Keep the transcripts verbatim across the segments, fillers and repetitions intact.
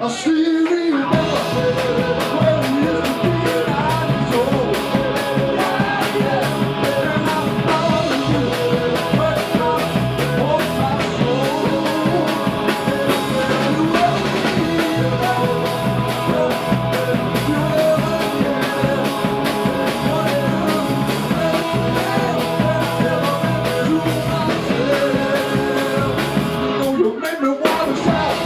I still remember where we used to be and I was old. Yeah, yeah, and I'm calling you, but it's not on my soul. You ever feel about you ever care what it is, you myself. Oh, you make me wanna shout.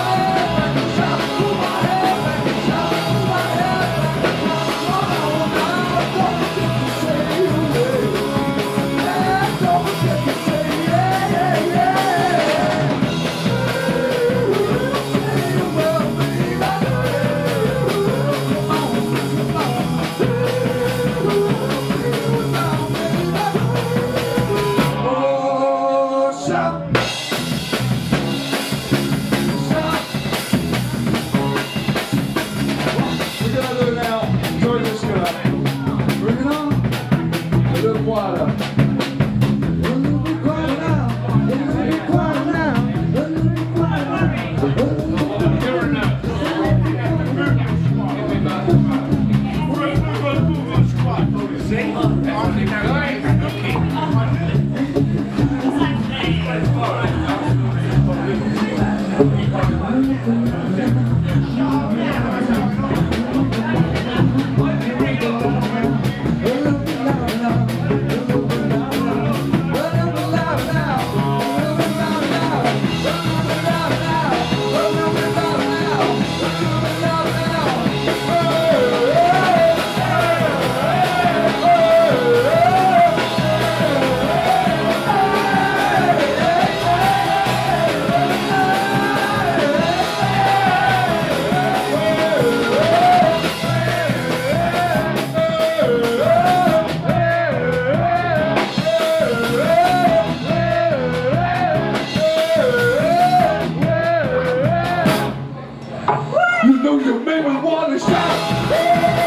You know you make me wanna shout, oh,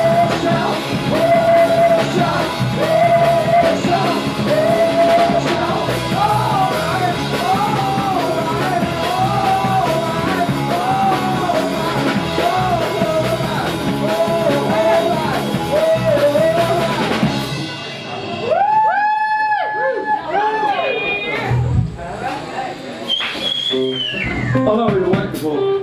shout, oh, shout, oh, shout, oh, shout, all right, all right, all right, all right, all right, all right. Oh, you're wonderful.